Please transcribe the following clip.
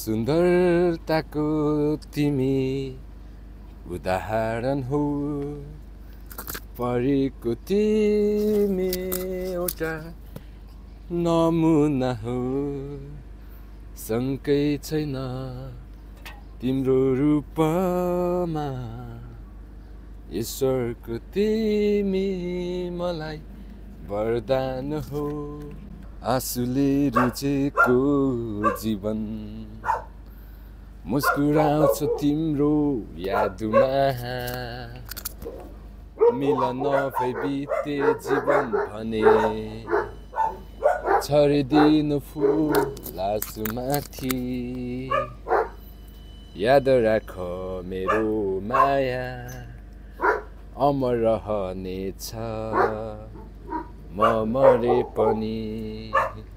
सुन्दरताको तिमी उदाहरण हो परेको तिमी एउटा नमुना हो शङ्कै छैन तिम्रो रूपमा ईश्वरको तिमी मलाई वरदान हो आँसुले रुचेको जीवन मुस्कुराउँछ तिम्रो यादमा मिलन नभई बिते जीवन भने छरिदिनु फुल आँसुमाथि याद राख मेरो माया अमर रहनेछ म मरे पनि